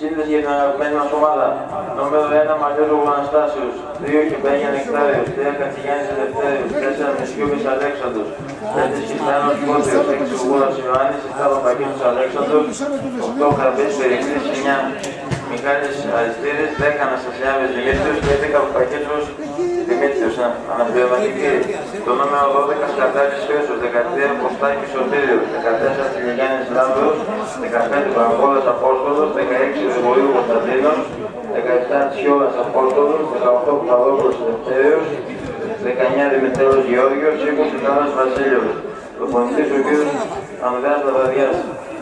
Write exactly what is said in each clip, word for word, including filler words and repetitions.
Σύνδεση για την αγαπημένη μας ομάδα. Νούμερο ένα Μαγιώργου Αναστάσιους, δύο Κυπέγια Νεκτάριος, τρία Κατσιγιάννης Ελευθέριος, τέσσερα Μεσιούβης Αλέξανδρος, πέντε Σχιστάνος Κόντριος, έξι Ουγγούρας Ιωάννης, επτά Παπακίνος Αλέξανδρος, οκτώ Χαρμπής Περικλής, εννιά Μιχάλης Αριστίδης, δέκα Αναστασιάδης Δημήτριος και έντεκα Παπακίνος Δημήτριος. Αναπληρωματική. Το νούμερο δώδεκα Σκατάλης Χρήστος, δεκατρία Κωστάκης Σωτήριος, δεκατέσσερα Τηλεγιάννης Λάμπρος, δεκαπέντε Παρακόλας Απόστολος, δεκαέξι Γρηγορίου Κωνσταντίνος, δεκαεπτά Τσιόλας Απόστολος, δεκαοκτώ Παπαδόπουλος Ελευθέριος, δεκαεννιά Δημητρέλος Γεώργιος, είκοσι Τάλας Βασίλειος. Προπονητής ο κ. Ανδρέας Λαβαδιάς.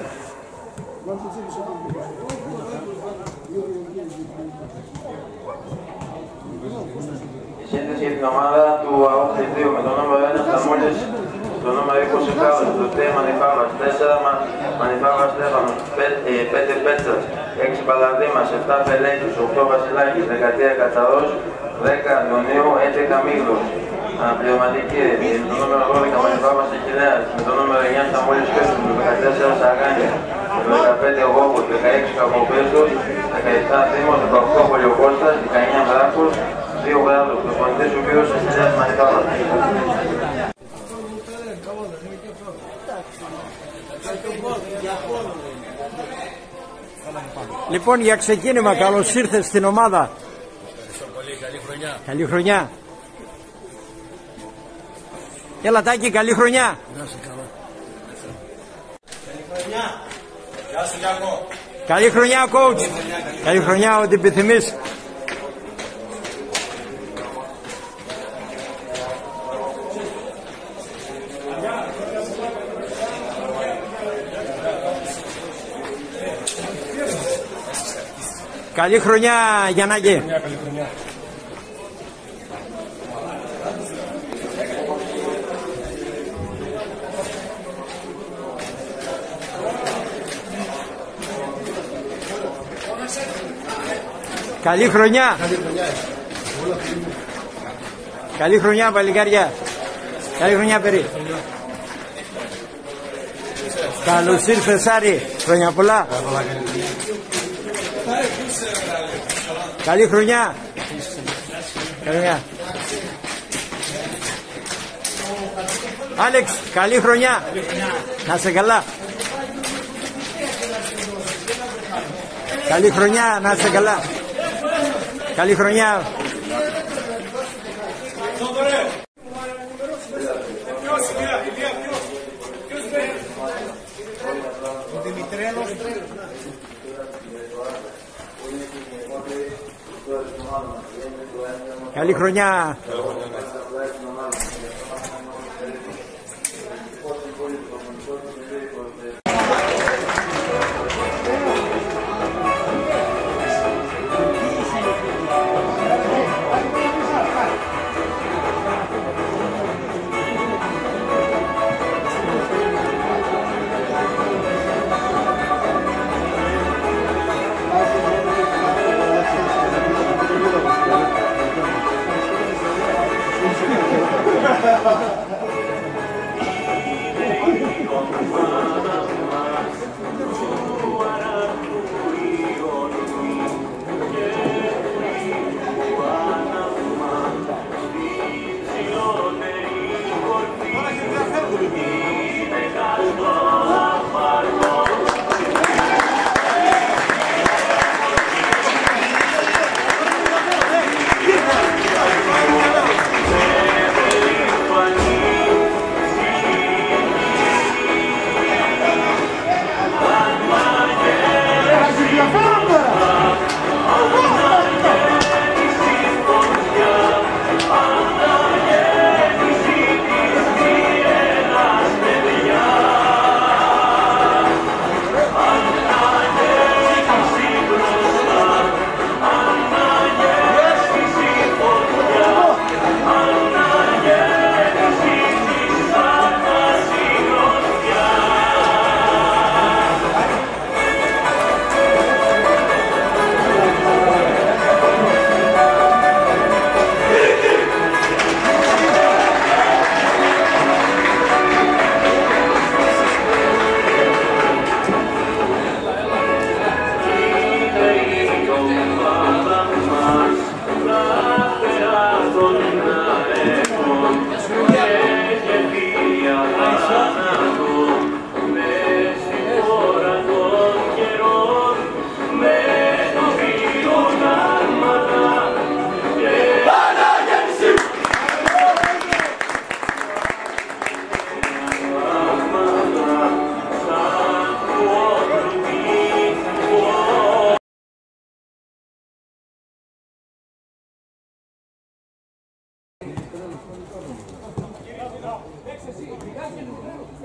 Η σύνδεση για την ομάδα του ΑΟΚ δύο με το νούμερο ένα Σταμούλης, το νούμερο είκοσι Κάλλος, το τρία Μανιφάβας, τέσσερα Μανιφάβας Στέφανος, πέντε Πέτσας, έξι Παλαδήμας, επτά Πελέκης, οκτώ Βασιλάκης, δεκατρία Κατσαρός, δέκα Αντωνίου, έντεκα Μίγλος. Αναπληρωματική, το νούμερο δώδεκα Μανιφάβας Εχιλέας, με το νούμερο εννιά Σταμούλης Χρήστος, το δεκατέσσερα Σαγάνια, το δεκαπέντε Γόβος, δεκαέξι Κακοπέστος, δεκαεπτά Δήμος, δεκαοκτώ Πολιοκώστας, δεκαεννιά Βράκος, δύο Βράδος. Προπονητής ο κ. Εχιλέας Μανιφάβας. Λοιπόν, για ξεκίνημα, καλώς ήρθες στην ομάδα. Ευχαριστώ πολύ, καλή χρονιά. Καλή χρονιά. Έλα Τάκη, καλή χρονιά. Να είσαι καλά. Καλή χρονιά. Γεια σου Γιάκο. Καλή χρονιά, coach. Καλή χρονιά, ό,τι επιθυμείς. Καλή χρονιά, Γιαννάκη. Καλή χρονιά. Καλή χρονιά. Καλή χρονιά, παλικάρια. Καλή χρονιά, Περί. Καλώς ήρθες, Άρη. Χρόνια πολλά. Καλή χρονιά. Καλή χρονιά. Άλεξ, καλή χρονιά. Να είσαι καλά. Καλή χρονιά, να είσαι καλά. Καλή χρονιά. Καλή χρονιά.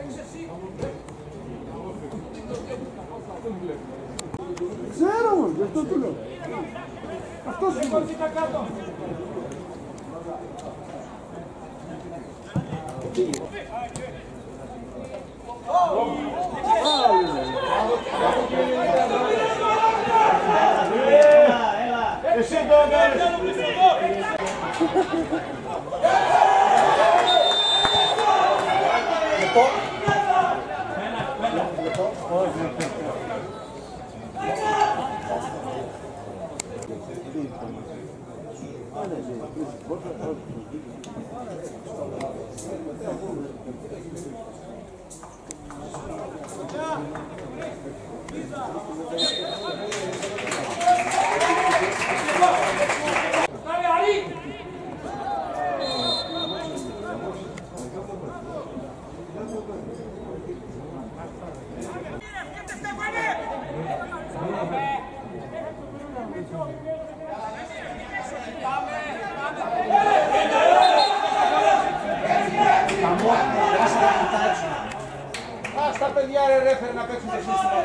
Ξέρω όμως, γι' αυτό του λέω. Αυτός είναι. Εσύ το κάνεις. Λοιπόν. Ας τα παιδιά ρε ρέφερ να παίξουν το σύστημα.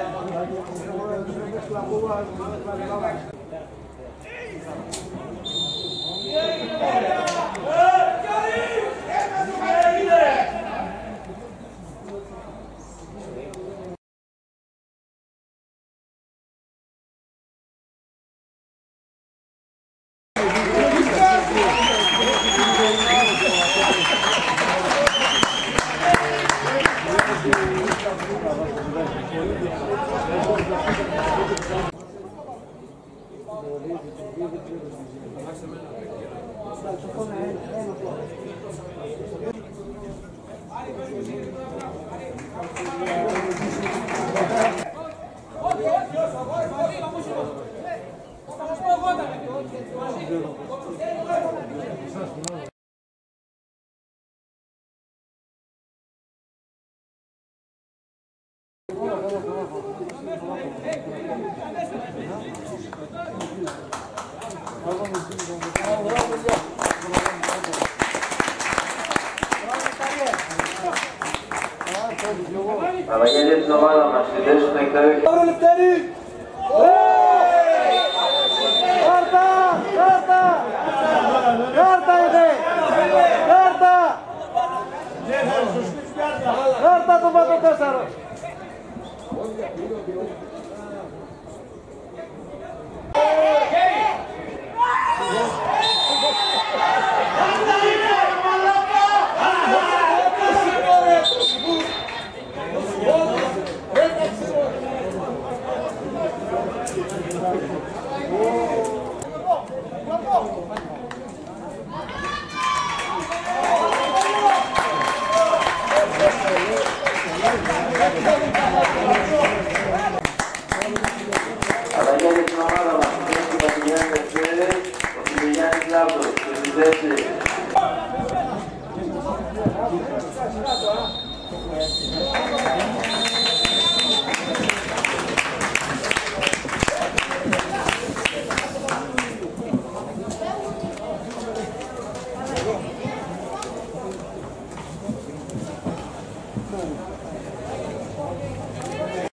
Αλλαγή για την ομάδα μας, στη θέση του Νεκταρίου. Παύρο Λευτέρη! Κάρτα! Κάρτα! Κάρτα είναι! Κάρτα! Κάρτα το πάτο τέσσερα! Αλλαγή για την ομάδα μας, στη θέση του Βασιλιάς Μερσέδες, ο Κυριγιάννης Λάμπτος, στη θέση